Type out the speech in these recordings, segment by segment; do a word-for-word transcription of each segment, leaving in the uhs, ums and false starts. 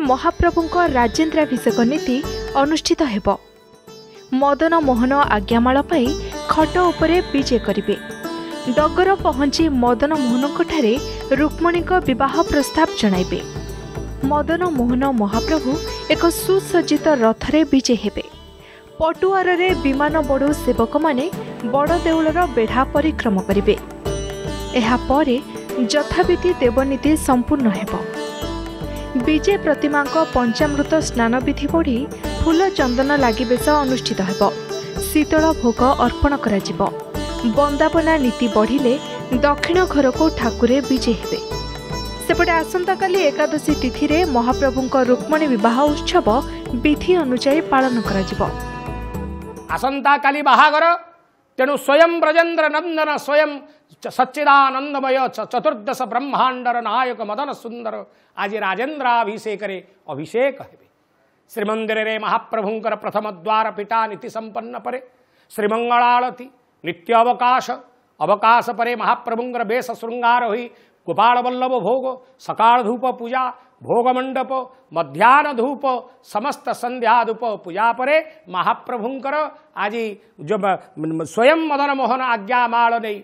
महाप्रभुଙ୍କ राजेन्द्राभिषेक नीति अनुष्ठित हेब। मदन मोहन आज्ञामाल पाई खट उपरे विजे करिवे। डगर पहुंची मदन मोहनठारे रुक्मणी विवाह प्रस्ताव जणाइबे। मदन मोहन महाप्रभु एक सुसज्जित रथरे विजे हेबे। पटुआर रे विमान बड़ू सेवक माने बड़ देउलर बेढ़ा परिक्रम करिवे। एहा परे यथाविधि देवनीति संपूर्ण हेब। विजे प्रतिमा पंचामृत स्नान विधि बढ़ी फूल चंदन लागि बेश अनुष्ठित हेब। शीतल भोग अर्पण करा जिवो। बंदापना नीति बढ़िले दक्षिण घर को ठाकुरे विजे हेबे। सेपटे आसंता काली एकादशी तिथि रे महाप्रभुंक रुक्मणी विवाह उत्सव विधि अनुसार पालन करा जिवो। आसंता काली बाहागर तेणु स्वयं ब्रजेन्द्र नंदन स्वयं सच्चिदानंदमय चतुर्दश ब्रह्मांडर नायक मदन सुंदर आज राजेन्द्राभिषेक अभिषेक हेबे। श्रीमंदिर रे महाप्रभुंकर प्रथम द्वार पिटा नीति संपन्न परे श्रीमंगलारती नित्य अवकाश अवकाश परे महाप्रभुंकर बेश श्रृंगार हुई गोपाल वल्लभ भोग सकाल धूप पूजा भोग मंडप मध्याह्न धूप समस्त संध्या धूप पूजा परे महाप्रभुंकर आज जो स्वयं मदन मोहन आज्ञामाल नहीं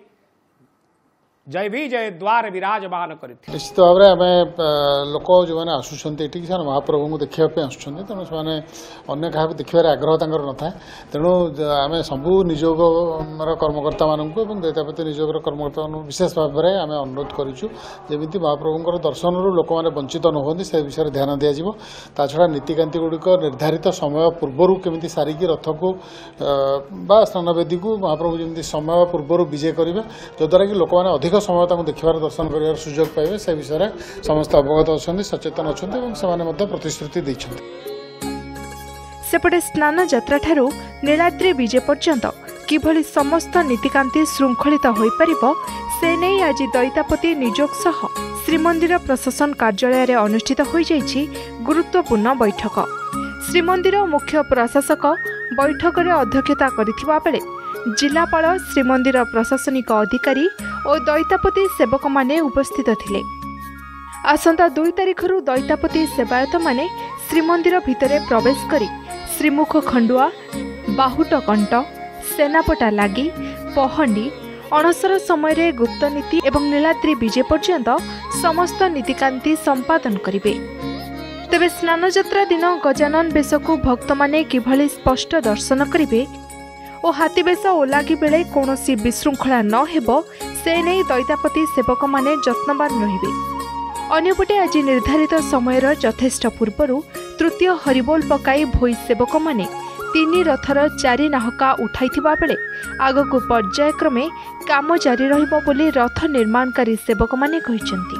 जय भी जय द्वार विराजमान करते। निश्चित भाव में आम लोक जो मैंने आसुँच से महाप्रभु को देखापी आसुँच तेणु से अन्य क्या देखार आग्रह तंकर न था। तेणु आम सबू निजोग कर्मकर्ता मानू दैतापति निजोगर कर्मकर्ता मान विशेष भाव में आम अनुरोध करूँ महाप्रभुंर दर्शन लोक मैंने वंचित न होती से विषय ध्यान दिज्व। ता छड़ा नीतिकांति गुड़िक निर्धारित समय पूर्वर केमी सारिकी रथ को स्नानवेदी को महाप्रभु जमी समय पूर्वर विजय करेंगे जद्वारा कि लोक मैंने अधिक समय देखार दर्शन कर सुजोग पाइबे से विषय में समस्त अवगत अच्छा सचेतन अच्छा प्रतिश्रुति देछन्ति। सेपटे स्नान यात्रा ठारू नीलाद्री विजय पर्यंत किभली समस्त नीतिकांति श्रृंखलित होई परिबो से नै आज दैतापति निजोग सह श्रीमंदिर प्रशासन कार्यालय रे अनुष्ठित होई जाइछि गुरुत्वपूर्ण बैठक। श्रीमंदिर मुख्य प्रशासक बैठक रे अध्यक्षता करिथिबा बेले जिलापाल श्रीमंदिर प्रशासनिक अधिकारी और दैतापति सेवक माने उपस्थित थिले। आसंता दुई तारिखरु दैतापति सेवायत माने श्रीमंदिर भितरे प्रवेश करी श्रीमुख खंडुआ बाहुट कंट सेनापटा लागी पहंडी अणसर समय गुप्तनीति एवं नीलाद्री विजय पर्यंत समस्त नीतिकांति संपादन करिवे। तेबे स्नान यात्रा दिन गजानन बेश को भक्त माने किभली स्पष्ट दर्शन करिवे और हाथी बेश ओलागी बेले कौनसी विशृंखला न हेबो से नहीं दैतापति सेवक माने जत्नवान रहिबे। अन्यपटे आज निर्धारित समय यथेष्ट पूर्व तृतीय हरिबोल पकाई भोई सेवक माने तीन रथर चारि नाहका उठाइथिबा बेले आगकू पर्यायक्रमे काम जारी रहिबो बोली रथ निर्माणकारी सेवक माने कहिसेंति।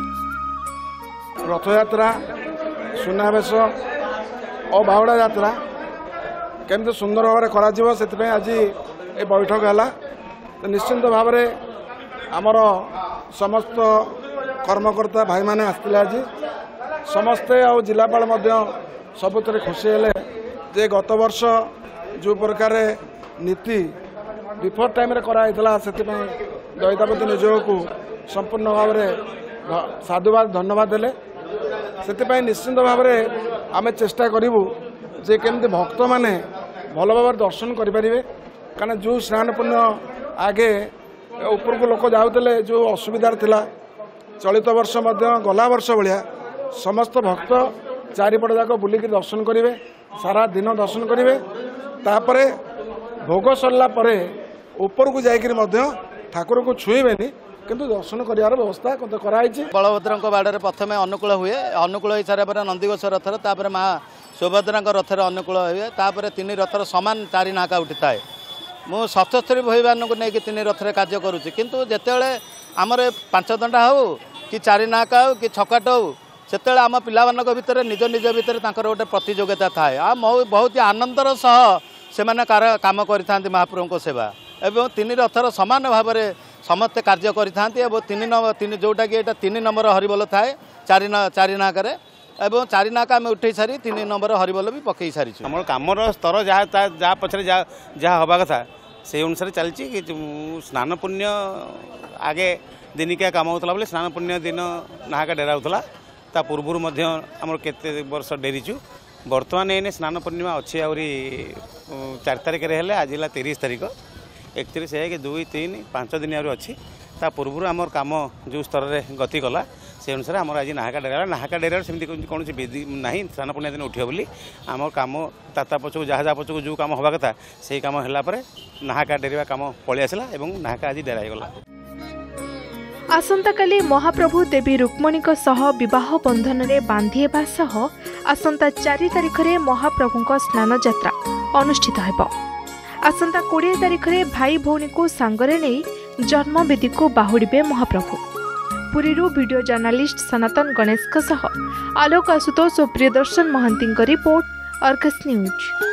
रथयात्रा सुनावेश और बाहुड़ा यात्रा केमती सुंदर भाव में आज ये बैठक है। तो निश्चिंत भाव में आमर समस्त कर्मकर्ता भाई माने आसते आज समस्ते आ जिलापाल सबुत खुशी हेले जे गत वर्ष जो प्रकार नीति बिफोर टाइम कराइला से दैतापति निजोग को संपूर्ण भाव में साधुवाद धन्यवाद देले। से निश्चिंत भाव में आम चेष्टा करूँ जे केमती भक्त माने भल भाव दर्शन करें कारण जो स्नान पुण्य आगे ऊपर को लोक जाऊले जो असुविधा थिला चलित वर्ष गला वर्ष भाया समस्त भक्त चारिपट जाक बुलिक दर्शन करेंगे सारा दिन दर्शन करेंगे तापर भोग सरला परे ऊपर को जाकर ठाकुर को छुईबेनी किंतु दर्शन करार व्यवस्था कराई। बलभद्र बाड़े प्रथम अनुकूल हुए अनुकूल हो सारा नंदीघोष रथर तापर माँ सुभद्रा रथर अनुकूल हुए तापर तीन रथर सामान चारि नाका उठी थाए। मु सतस्तरी भईमान को लेकिन तीन रथरे कार्य करुच्ची किंतु जितेबाला आमर पांच दंडा हो कि चारि नाका हो कि छकाट हो से आम पिलामान भितर निज निज भितर गोटे प्रतियोगिता थाए आ बहुत ही आनंदर सह से काम करता महाप्रभु सेवा एवं तीन रथर सामान भाव में समस्ते कार्य करते तीन जोटा कि यहाँ तीन नंबर हरिबोल थाए चारि चारि नाकरे एवं चारि नाका आम उठे सारी तीन नंबर हरिबोल भी पकई सारी आम कमर स्तर जहाँ जहाँ पचर जहाँ हवा कथा से अनुसार चलती कि स्नान पुण्य आगे दिनिकिया काम होता बोले स्नान पुण्य दिन नाहका डेरा होता ता पूर्व आमर केते वर्ष डेरीचु बर्तमान एने स्नान पूर्णिमा अच्छी आहरी चार तारिख हेले आज है तीस तारिख एकतीस एक दुई तीन पांच दिन आहरी अच्छी ता पूर्व आमर काम जो स्तर में गति कला से अनुसार आम आज नाहाका डेरा नाहाका डेरा सेमती कौन विधि ना स्नान पूर्णिमा दिन उठे बोली आम कम ताता पछक जहाँ जहाँ पछक जो कम हवा कथा से कम है नाहाका डेरा कम पलि आसला और नाहाका आज डेरा गला। आसंताकाली महाप्रभु देवी रुक्मणी विवाह बंधन में बांधि हेबा सह आसंता चारि तारिख में महाप्रभु स्नान यात्रा अनुष्ठित हेब। आसंता बीस तारिख में भाई भौणी को सांगरे नहीं जन्मवेदी को बाहुड़े महाप्रभु। पुरीरू वीडियो जर्नालिस्ट सनातन गणेश आलोक आशुतोष और Priyadarshan Mahanty report Argus news.